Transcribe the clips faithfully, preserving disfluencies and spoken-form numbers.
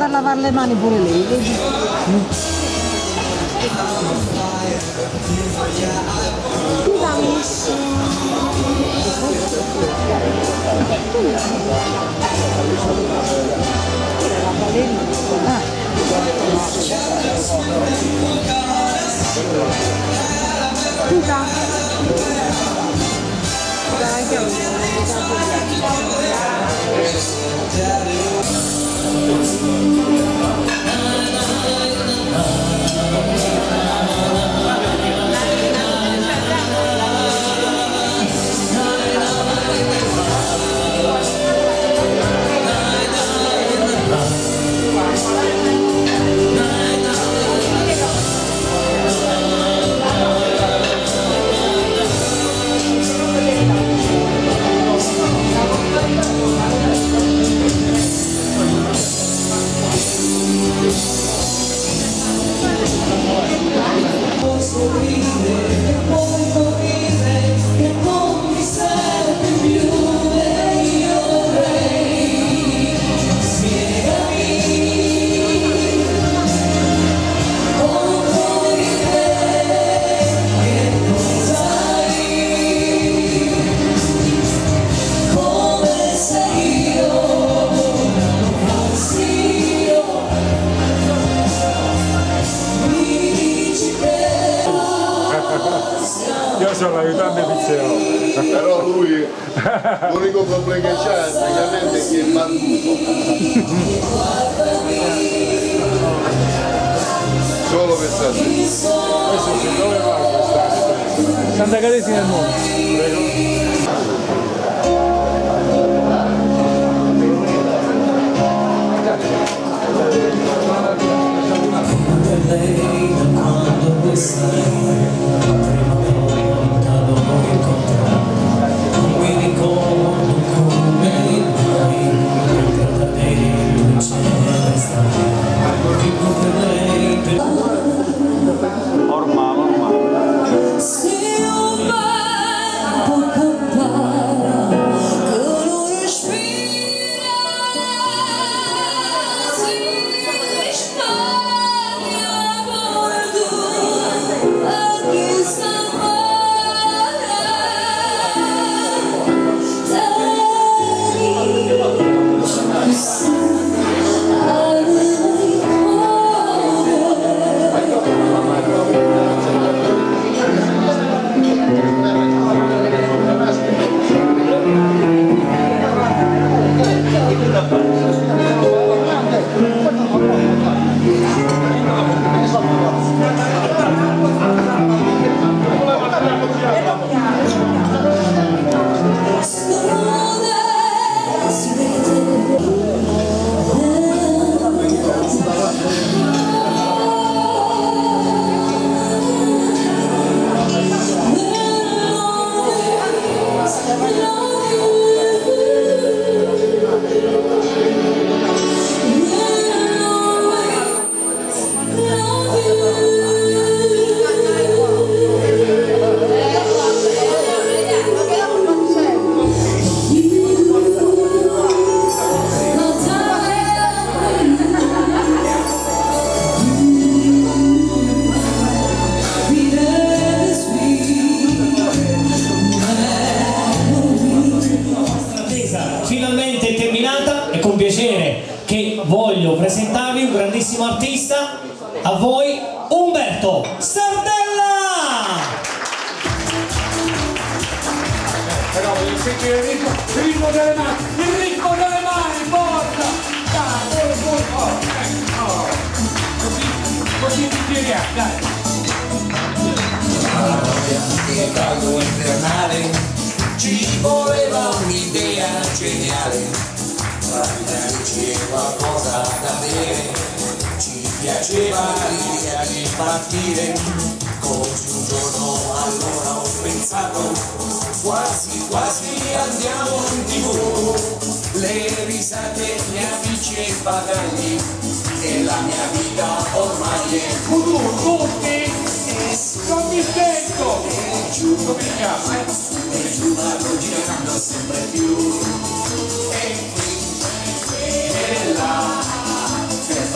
a lavare le mani pure lei, vedi? Scusa. Io sono l'aiutante pizzero. Però lui, l'unico problema che c'ha praticamente è che è battuto. Solo per stasera. Questo si dove va questa? Santa Caterina del Monte. Prego. Finalmente terminata e con piacere che voglio presentarvi un grandissimo artista, a voi Umberto Sardella! Però voglio sentire il ritmo, il ritmo delle mani, il ritmo delle mani, porta! Dai, oh, oh, oh, eh, oh. Così, così ti tiriamo, dai! Che caldo infernale, ci voleva un'idea geniale, darci qualcosa da bere, ci piaceva l'idea di partire, così un giorno allora ho pensato, quasi quasi andiamo in tv, le risate, gli amici e i bagagli, e la mia vita ormai è Voodoo, tutti! Non mi sento! e giù come casa, e giù vado girando sempre più, e qui e là, per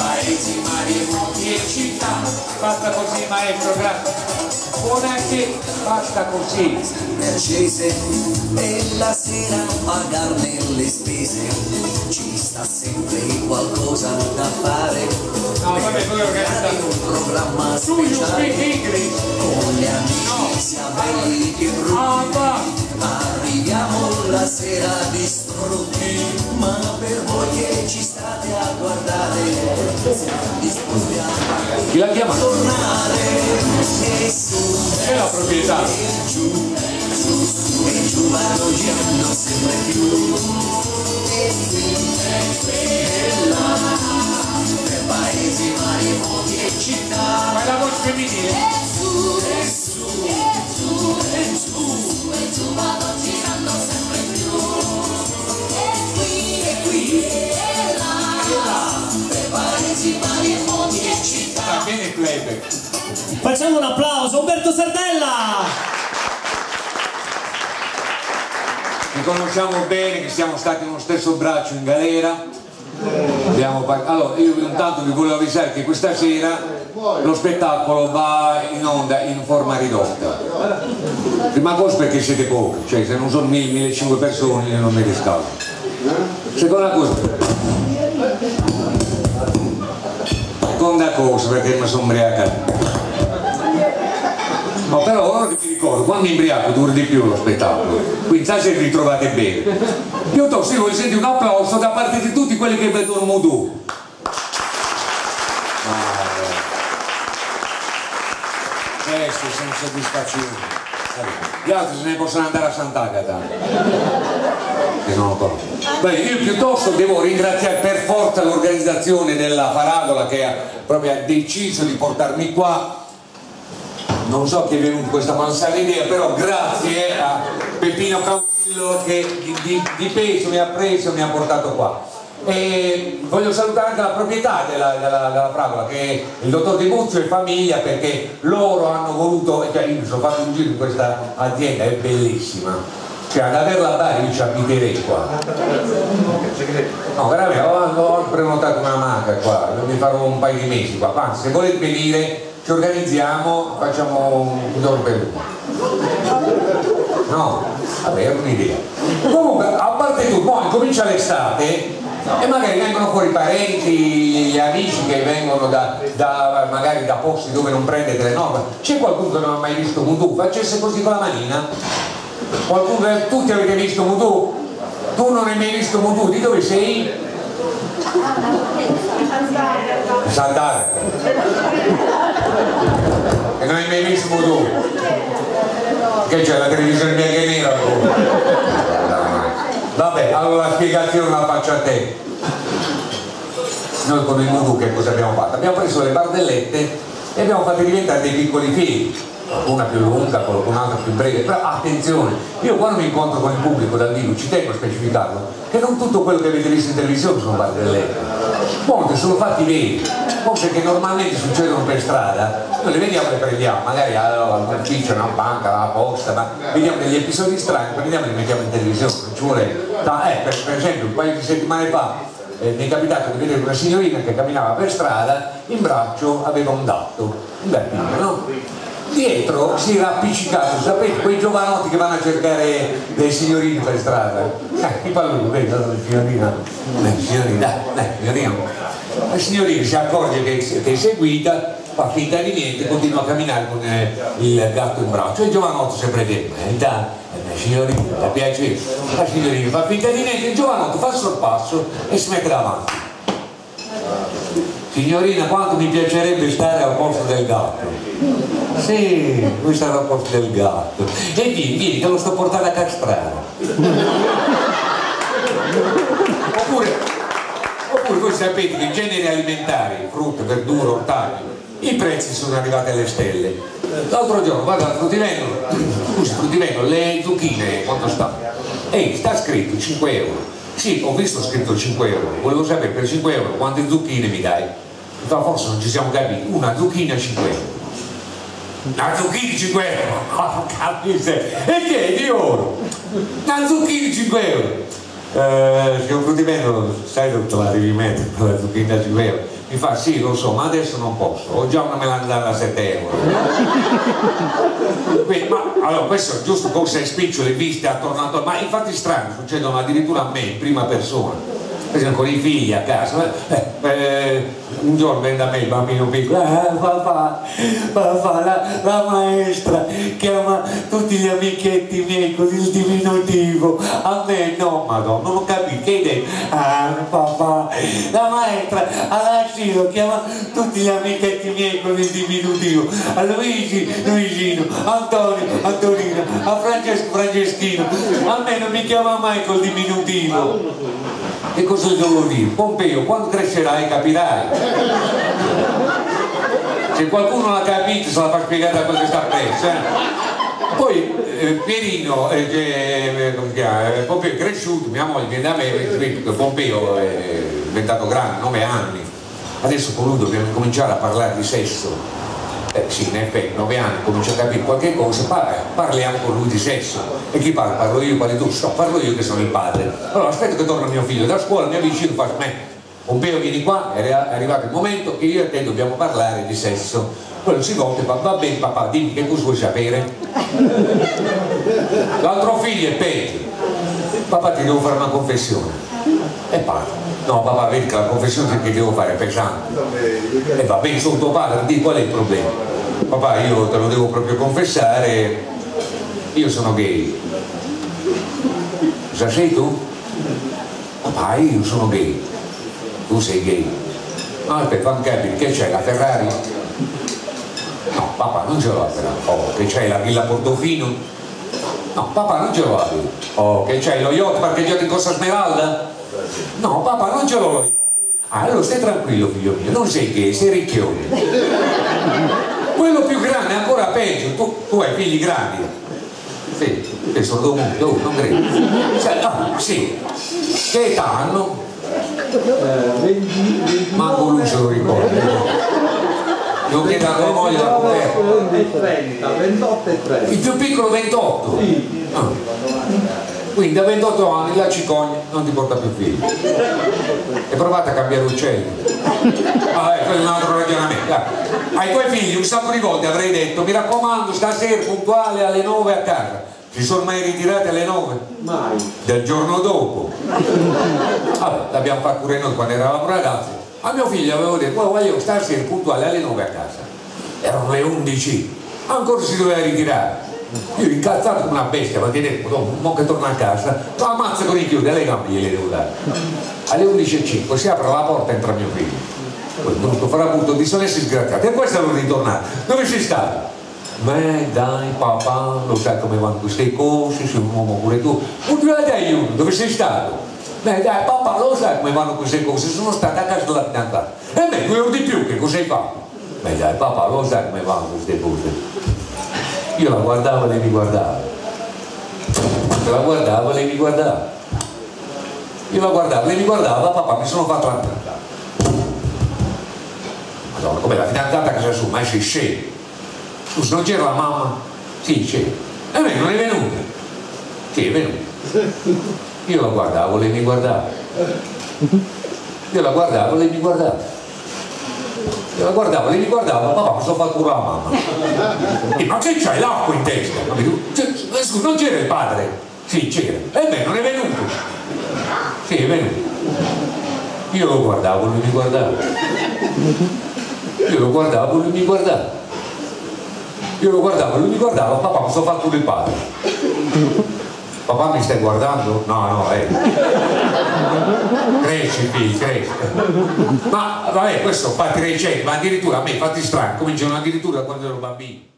paesi, mari e monti e città. Basta così maestro, grazie. Buona che basta così. Accese e la sera non pagarne le spese, ci sta sempre qualcosa da fare. No, vabbè, voi organizzate un programma tu you speciale speak English? con gli amici, No. sia belli che brutti. Ah, va. Arriviamo la sera distrutti, ma per voi che ci state a guardare siamo disposti a Chi l'ha chiamato? tornare e su È la proprietà. e giù, su e giù vanno girando sempre più. E qui, e qui, e là, per paesi, mari, monti e città. Ma è la voce femminile? E su, e su, e giù, e giù, e giù vado girando sempre più. E qui, e qui, e là, e là, per paesi, mari, monti e città. Ah, bene il playback. Facciamo un applauso, Umberto Sardella! Ci conosciamo bene, che siamo stati nello stesso braccio in galera. Abbiamo par- allora, io intanto vi volevo avvisare che questa sera lo spettacolo va in onda in forma ridotta. Prima cosa perché siete pochi, cioè se non sono mille, millecinquecento persone non mi riscaldo. Seconda cosa, seconda cosa perché mi sono ubriacato. No, però ora che mi ricordo, quando mi imbriaco dura di più lo spettacolo, quindi sai se vi trovate bene. Piuttosto io voglio sentire un applauso da parte di tutti quelli che vedono Moodoo. Questi sono soddisfazioni. Gli altri se ne possono andare a Sant'Agata. Che non lo conosco. Beh, io piuttosto devo ringraziare per forza l'organizzazione della Faragola che ha proprio ha deciso di portarmi qua. Non so chi è venuto questa malsana idea, però grazie a Peppino Caudillo che di, di, di peso mi ha preso e mi ha portato qua. E voglio salutare anche la proprietà della, della, della Fragola, che è il dottor Di Muzio e famiglia, perché loro hanno voluto, cioè io mi sono fatto un giro in questa azienda, è bellissima, cioè ad averla a Bari io ci abiterei qua. No, veramente, ho, ho prenotato una maca qua, mi farò un paio di mesi qua, anzi se volete venire ci organizziamo, facciamo un giorno per uno. No, vabbè, è un'idea. Comunque, a parte tutto, poi comincia l'estate e magari vengono fuori i parenti, gli amici che vengono da, da magari da posti dove non prendete le norme. C'è qualcuno che non ha mai visto Moodoo? Facesse così con la manina. Qualcuno, tutti avete visto Moodoo? Tu non hai mai visto Moodoo? Di dove sei? Sant'Agata. E non hai mai visto Moodoo? Che c'è la televisione bianca e nera? Vabbè, allora la spiegazione la faccio a te. Noi con il Moodoo che cosa abbiamo fatto? Abbiamo preso le bardellette e abbiamo fatto diventare dei piccoli film, una più lunga, qualcun'altra più breve, però attenzione, io quando mi incontro con il pubblico dal vivo ci tengo a specificarlo che non tutto quello che avete visto in televisione sono barzellette, molte sono fatti veri, cose che normalmente succedono per strada, noi le vediamo e le prendiamo, magari all'ufficio, una banca, alla posta, ma vediamo degli episodi strani, prendiamo e li mettiamo in televisione, non ci vuole, eh, per, per esempio un paio di settimane fa Eh, mi è capitato di vedere una signorina che camminava per strada, in braccio aveva un gatto, un gattino, no? Dietro si era appiccicato, sapete, quei giovanotti che vanno a cercare dei signorini per strada, eh, i palloni, vedi, la signorina, la signorina, dai, signorina, la signorina si accorge che, che è seguita, fa finta di niente, continua a camminare con eh, il gatto in braccio, e il giovanotto sempre ferma, eh, dai, la signorina, ti piace? La signorina fa finta di niente, il giovanotto fa il sorpasso e si mette davanti. Signorina, quanto mi piacerebbe stare al posto del gatto? Sì, vuoi stare al posto del gatto? E vieni, vieni, te lo sto portando a castrare. Oppure, oppure voi sapete che in generi alimentari, frutta, verdura, ortaggi, i prezzi sono arrivati alle stelle. L'altro giorno vado al fruttivendolo, scusi, fruttivendolo, le zucchine quanto stanno? Ehi, sta scritto cinque euro. Sì, ho visto scritto cinque euro, volevo sapere per cinque euro quante zucchine mi dai? Ma forse non ci siamo capiti, una zucchina cinque euro. Una zucchina cinque euro? Oh, capite? E che è di oro? Una zucchina cinque euro? Eh, signor fruttivendolo, sai dove te la devi mettere la zucchina cinque euro? Mi fa sì, lo so, ma adesso non posso, ho già una melanzana a sette euro. Quindi, ma allora questo è giusto cose spicciole viste attorno a, ma infatti strano, succedono addirittura a me in prima persona. Per esempio con i figli a casa, eh, eh, un giorno venne da me il bambino piccolo, ah, papà, papà, la, la maestra chiama tutti gli amichetti miei con il diminutivo, a me no, madonna, non ho capito, che hai detto? Ah, papà, la maestra all'asilo chiama tutti gli amichetti miei con il diminutivo, a Luigi, Luigino, Antonio, Antonino, a Francesco, Franceschino, a me non mi chiama mai col diminutivo. E cosa devo dire? Pompeo, quando crescerai capirai. Se qualcuno l'ha capito se la fa spiegare da quello che sta preso. Eh? Poi eh, Pierino, eh, eh, come si chiama? Pompeo è cresciuto, mia moglie viene da me, che Pompeo è diventato grande, nove anni. Adesso con lui dobbiamo cominciare a parlare di sesso. Eh, sì, in effetti, nove anni, comincia a capire qualche cosa, parla, parliamo con lui di sesso. E chi parla? Parlo io, parli tu? No, parlo io che sono il padre. Allora aspetto che torna mio figlio da scuola, mi avvicino e faccio, me, Pompeo vieni qua, è arrivato il momento che io e te dobbiamo parlare di sesso. Quello si volta e fa, va bene papà, dimmi che cosa vuoi sapere? L'altro figlio è peggio. Papà ti devo fare una confessione. E parla. No papà, vedi che la confessione che devo fare è pesante. E va bene, sono tuo padre, di qual è il problema? Papà, io te lo devo proprio confessare, io sono gay. Cosa sei tu? Papà, io sono gay. Tu sei gay. No, aspetta, fammi capire, che c'è, la Ferrari? No, papà, non ce l'ho la Ferrari. Oh, che c'hai la Villa Portofino? No, papà, non ce l'ho la Villa. Oh, che c'hai lo yacht parcheggiato in Costa Smeralda? No, papà, non ce l'ho io. Ah, allora stai tranquillo, figlio mio, non sei gay, sei ricchione. Quello più grande è ancora peggio, tu, tu hai figli grandi. Sì, che sono dovuto, oh, non credo. Cioè, no, sì. Che età hanno? Manco lui se lo ricorda. Devo chiedere a tua moglie la coperta. ventotto e trenta. Il più piccolo ventotto? Sì. Ah. Quindi da ventotto anni la cicogna non ti porta più figli. E provate a cambiare uccelli. Ah, ecco, è un altro ragionamento. Ai tuoi figli un sacco di volte avrei detto, mi raccomando, stasera puntuale alle nove a casa. Si sono mai ritirati alle nove? Mai. Del giorno dopo. Vabbè, l'abbiamo fatto pure noi quando eravamo ragazzi. A mio figlio avevo detto, oh, voglio stasera puntuale alle nove a casa. Erano le undici. Ancora si doveva ritirare. Io incazzato come una bestia, ma ti detto, no, mo che torna a casa, lo ammazza con i chiodi, le gambe gliele devo dare. Alle undici e cinque si apre la porta e entra mio figlio. Quel brutto farabutto di solesso disgraziato. E questo è ritornato. Dove sei stato? Beh dai papà, lo sai come vanno queste cose, sei un uomo pure tu. Ultima dai uno, dove sei stato? Beh dai papà, lo sai come vanno queste cose, sono stato a casa della fidanzata. E me, due ore di più, che cosa hai fatto? Beh dai papà, lo sai come vanno queste cose. Io la guardavo e lei mi guardava. Io la guardavo e lei mi guardava. Io la guardavo e lei mi guardava, papà, mi sono fatto la fidanzata. Madonna, come la fidanzata casa sua, ma sei scemo. Scusa, non c'era la mamma? Sì, c'era. E me non è venuta? Sì, è venuta. Io la guardavo, lei mi guardava. Io la guardavo, lei mi guardava. Io la guardavo, lei mi guardava, papà, mi sono fatto pure la mamma. E ma che c'hai l'acqua in testa? Scusa, non c'era il padre? Sì, c'era. E beh, non è venuto. Sì, è venuto. Io lo guardavo, lui mi guardava. Io lo guardavo, lui mi guardava. Io lo guardavo, lui mi guardava, papà, mi sono fatto pure il padre. Papà mi stai guardando? No, no, eh. Cresci, figlio, cresci. Ma vabbè, questo fatti recenti, ma addirittura a me fatti strano, cominciano addirittura quando ero bambino.